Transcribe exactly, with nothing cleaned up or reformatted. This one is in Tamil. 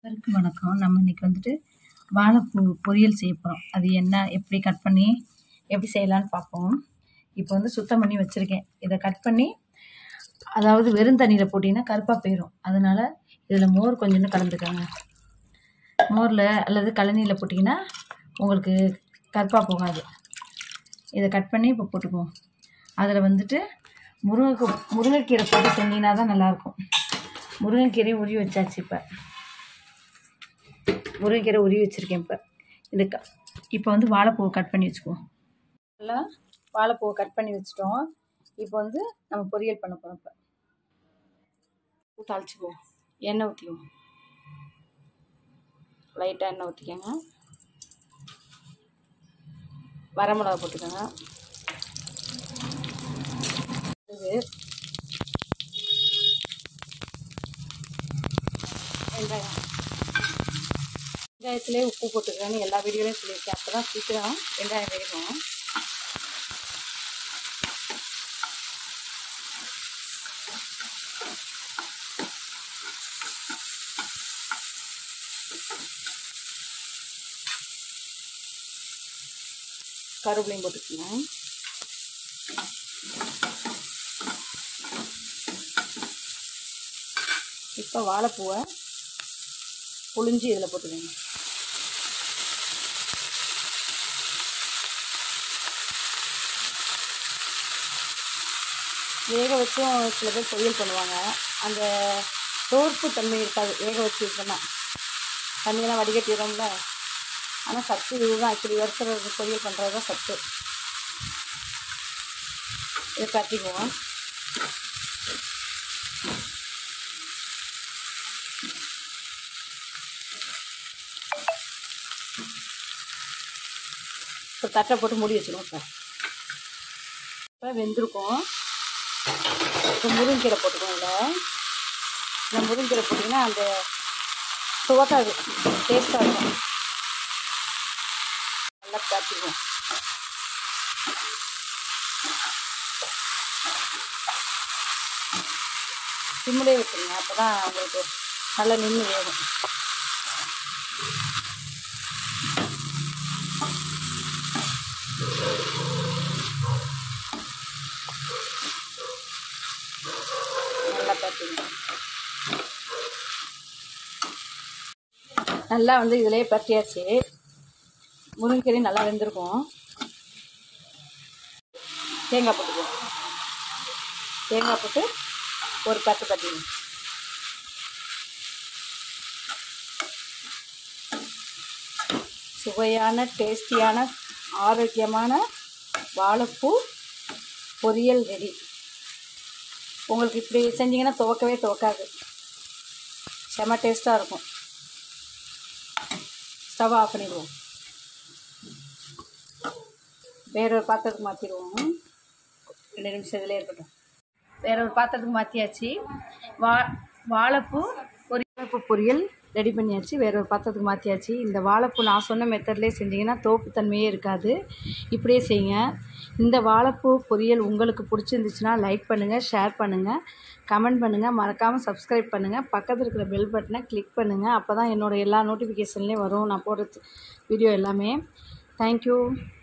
எல்லாருக்கும் வணக்கம். நம்ம இன்னைக்கு வந்துட்டு வாழைப்பூ பொரியல் செய்ய போகிறோம். அது என்ன, எப்படி கட் பண்ணி எப்படி செய்யலான்னு பார்ப்போம். இப்போ வந்து சுத்தம் பண்ணி வச்சுருக்கேன். இதை கட் பண்ணி, அதாவது வெறும் தண்ணியில் போட்டிங்கன்னா கருப்பாக போயிடும். அதனால் இதில் மோர் கொஞ்சோண்டு கலந்துக்கோங்க. மோரில் அல்லது கழனியில் போட்டிங்கன்னா உங்களுக்கு கருப்பாக போகாது. இதை கட் பண்ணி இப்போ போட்டுக்குவோம். அதில் வந்துட்டு முருங்கை முருங்கைக்கீரை போட்டு செஞ்சிங்கன்னா தான் நல்லாயிருக்கும். முருங்கைக்கீரையை உருவி வச்சாச்சு. இப்போ முருங்கைக்கீரை உருவி வச்சுருக்கேன். இப்போ இதுக்கு இப்போ வந்து வாழைப்பூவை கட் பண்ணி வச்சுக்குவோம். நல்லா வாழைப்பூவை கட் பண்ணி வச்சுட்டோம். இப்போ வந்து நம்ம பொரியல் பண்ண போகிறோம். இப்போ தாளிச்சுக்குவோம். எண்ணெய் ஊற்றிக்குவோம். லைட்டாக எண்ணெய் ஊற்றிக்கோங்க. வரமிளகா போட்டுக்கோங்க. இது வெங்காயம் வெங்காயத்திலே உப்பு போட்டுக்கலான்னு எல்லா வீடியோலையும் சொல்லியிருக்கேன். அப்போ தான் சீக்கிரம் வெங்காயம் வேகும். கருவேப்பிலையும் போட்டுக்கணும். இப்போ வாழைப்பூவை புழிஞ்சு இதில் போட்டுக்கோங்க. வேக வச்சும் சில பேர் பொரியல் பண்ணுவாங்க. அந்த தோற்பு தன்மை இருக்காது வேக வச்சு இருக்கோன்னா. தண்ணியெல்லாம் வடிகட்டிடுறோம்ல. ஆனால் சத்து இதுதான். இப்படி வறுக்கிறது பொரியல் பண்ணுறது தான் சத்து. இதை கட்டிக்குவோம். இப்போ தட்டை போட்டு மூடி வச்சுருவோம். இப்போ இப்போ வெந்திருக்கும். இப்போ முருங்கீரை போட்டுக்கோங்க. இதில் இந்த முருங்கீரை போட்டிங்கன்னா அந்த துவக்காது, டேஸ்ட்டாக இருக்கும். நல்லா காட்டிக்குவோம். சிம்மிலே வச்சுருங்க. அப்போ தான் உங்களுக்கு நல்லா நின்று வேகும். நல்லா பரட்டிடுங்க. நல்லா வந்து இதிலே பரட்டியாச்சு. முருங்கைக்கீரை நல்லா வெந்திருக்கும். தேங்காய் போட்டுக்குவோம். தேங்காய் போட்டு ஒரு பத்து பட்டிடுங்க. சுவையான டேஸ்டியான ஆரோக்கியமான வாழைப்பூ பொரியல் ரெடி. உங்களுக்கு இப்படி செஞ்சிங்கன்னா துவக்கவே துவக்காது. செம்ம டேஸ்ட்டாக இருக்கும். ஸ்டவ் ஆஃப் பண்ணிடுவோம். வேற ஒரு பாத்திரத்துக்கு மாற்றிடுவோம். ரெண்டு நிமிஷம் இதிலே இருக்கட்டும். வேற ஒரு பாத்திரத்துக்கு மாற்றியாச்சு. வா வாழைப்பூ பொரியல் பொரியல் ரெடி பண்ணியாச்சு. வேற ஒரு பாத்திரத்துக்கு மாற்றியாச்சு. இந்த வாழைப்பூ நான் சொன்ன மெத்தட்லேயே செஞ்சிங்கன்னா தோப்புத்தன்மையே இருக்காது. இப்படியே செய்யுங்க. இந்த வாழைப்பூ பொரியல் உங்களுக்கு பிடிச்சிருந்துச்சுன்னா லைக் பண்ணுங்கள், ஷேர் பண்ணுங்கள், கமெண்ட் பண்ணுங்கள், மறக்காமல் சப்ஸ்கிரைப் பண்ணுங்கள். பக்கத்தில் இருக்கிற பெல் பட்டனை கிளிக் பண்ணுங்கள். அப்போ தான் என்னோடய எல்லா நோட்டிஃபிகேஷன்லேயும் வரும் நான் போடுற வீடியோ எல்லாமே. தேங்க்யூ.